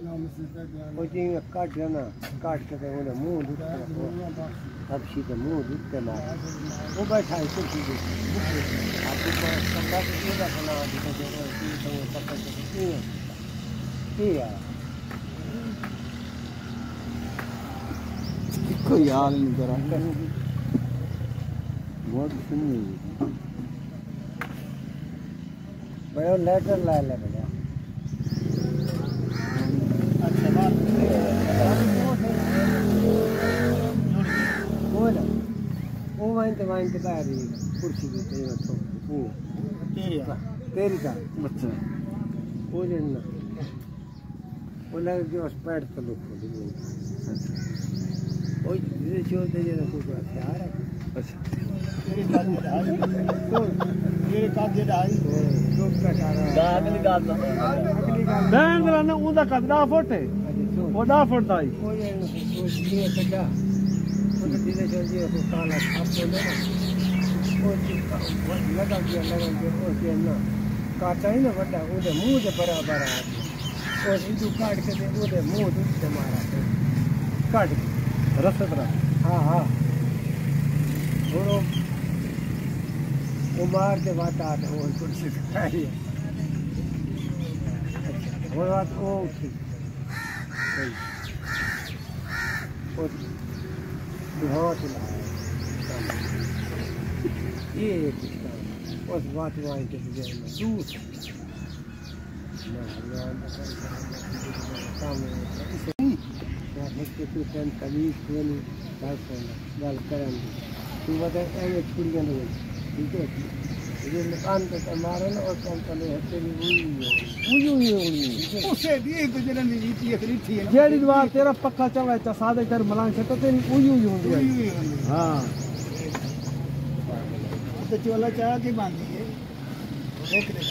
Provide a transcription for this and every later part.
वो जी काट ना काट के तो उन्हें मुंह धुते अब सीधे मुंह धुते मार वो बैठा है कुर्सी पे आपको कपड़ा से पूरा बना दिखा दे रहा है तो कपड़ा से यार कोई हाल नहीं करा बहुत सुनी बड़ा लेटर ला ले बड़ा अच्छा बात बोला वो वाइन तो बाहर कुर्सी पे थे तो तेरी का अच्छा वो लेना वो लग जो स्पैड तो लोग वो ये जो दे ना कुछ यार अच्छा ये कागज डाल दो का सारा दाग निकाल लो बैंड ना उदा का 10 फुट है वो 10 फुट दा ही वो ये सोच के कटा वो तो धीरे धीरे वो काला छाप दे ना वो लगा के वो के ना काटा ही ना बड़ा उधर मुंह से बराबर आ और इधर काट के दे उधर मुंह से मारा काट रस्ते पर हाँ हाँ थोड़ो वो मार के बात आते वो कुर्सी पे खाई वो बात वो उठी वो दुहावा चला ये एक उस बात वहाँ के बजाय में दूर तू टेन कमीज कोनी गल करेंगे तू बता ऐसे छुड़ियाँ नहीं ठीक है ये मकान पे मारे ना और कौन सा ले हफ्ते में हुई उसे दिए तो जरा नहीं थी खरीद थी जेडी बार तेरा पक्का चला है सादे कर मलांग से तो तेरी हुई होंगी हाँ तो चोला चाह के बांधी है देख ले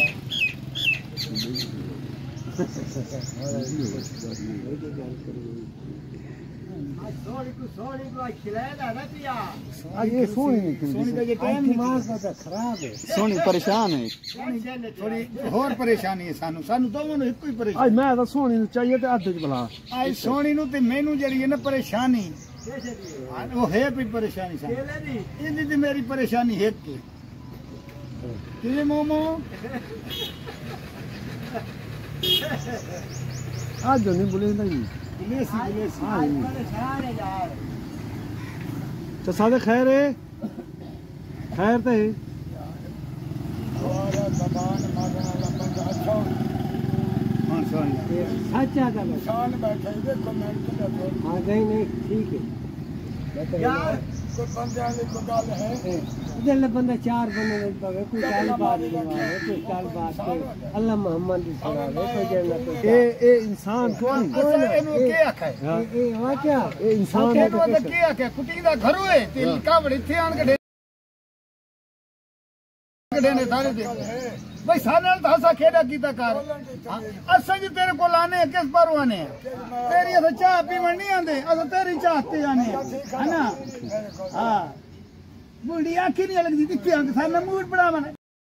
ये सोनी का ये टाइम दिमाग का खराब है सोनी परेशान है थोड़ी और परेशानी है सानू सानू दोनों ने कोई परेशानी आज मैं तो सोनी चाहिए तो आधे भला आज सोनी नु ते मेनू जड़ी है ना परेशानी वो है भी परेशानी सानू इन्दी ते मेरी परेशानी है के मोमो आज जो नहीं बोले नहीं बुलेसी तो सादे खैर है खैर तो है अच्छा था हाँ नहीं ठीक है इधर बंदा चार बंदे पवे कोई चाल बात कोई चाल बात अल्लाह मोहम्मद कोई जन्नत ए इंसान कौन एनु के आखे ए वा क्या ए इंसान के आखे कुटी दा घर होए ते कावड़ी थे आन के ने सारे दे भाई सारे नाल हसा खेड़ा कीता कर असा जी तेरे को आने किस पर आने तेरी अस चाह पीवन नहीं आंदे अस तेरी चाह ते आने है ना हां बुढ़ी आंखें नहीं लगदी दिखी आंख सारे मूड बड़ा मन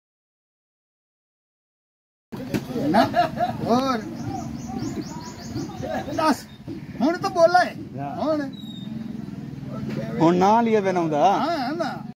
ना और दस हुन तो बोला है हुन ना लिए बनाउंदा हां ना